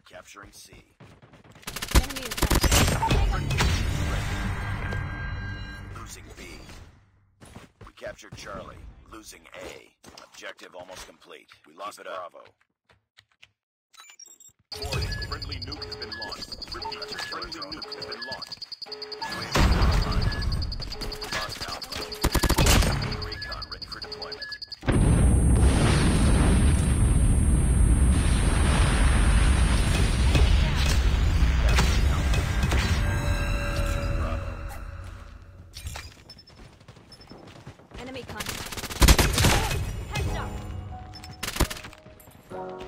Capturing C. Enemy in sight. Losing B. We captured Charlie. Losing A. Objective almost complete. We lost Bravo. Warning, friendly nuke has been launched. Repeat, friendly nuke has been launched. Lost Alpha. Recon ready for deployment. Enemy contact. Heads up.